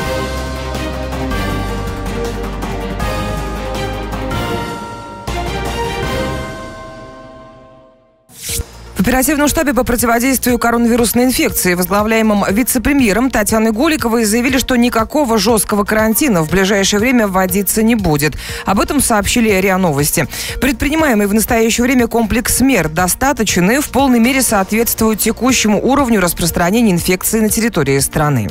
В оперативном штабе по противодействию коронавирусной инфекции, возглавляемом вице-премьером Татьяной Голиковой, заявили, что никакого жесткого карантина в ближайшее время вводиться не будет. Об этом сообщили РИА Новости. Предпринимаемый в настоящее время комплекс мер достаточен и в полной мере соответствует текущему уровню распространения инфекции на территории страны.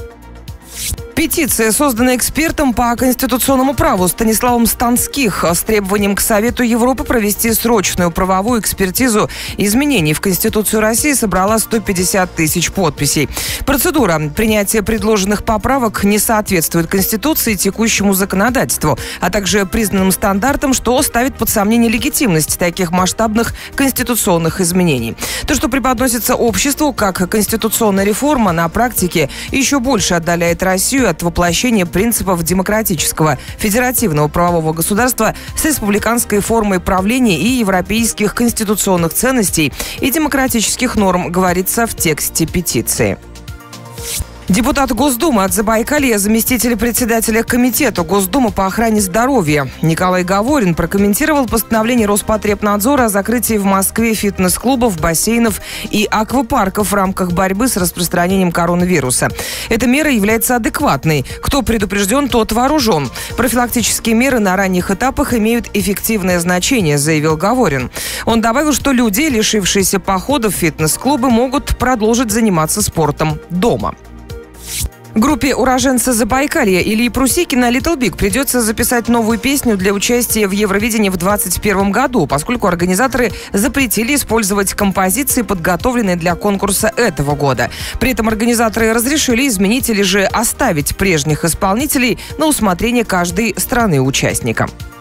Петиция, созданная экспертом по конституционному праву Станиславом Станских с требованием к Совету Европы провести срочную правовую экспертизу изменений в Конституцию России, собрала 150 тысяч подписей. Процедура принятия предложенных поправок не соответствует Конституции и текущему законодательству, а также признанным стандартам, что ставит под сомнение легитимность таких масштабных конституционных изменений. То, что преподносится обществу как конституционная реформа, на практике еще больше отдаляет Россию от воплощения принципов демократического федеративного правового государства с республиканской формой правления и европейских конституционных ценностей и демократических норм, говорится в тексте петиции. Депутат Госдумы от Забайкалья, заместитель председателя Комитета Госдумы по охране здоровья Николай Гаворин прокомментировал постановление Роспотребнадзора о закрытии в Москве фитнес-клубов, бассейнов и аквапарков в рамках борьбы с распространением коронавируса. Эта мера является адекватной. Кто предупрежден, тот вооружен. Профилактические меры на ранних этапах имеют эффективное значение, заявил Гаворин. Он добавил, что люди, лишившиеся похода в фитнес-клубы, могут продолжить заниматься спортом дома. Группе уроженца Забайкалья Ильи Прусикина «Little Big» придется записать новую песню для участия в Евровидении в 2021 году, поскольку организаторы запретили использовать композиции, подготовленные для конкурса этого года. При этом организаторы разрешили изменить или же оставить прежних исполнителей на усмотрение каждой страны-участника.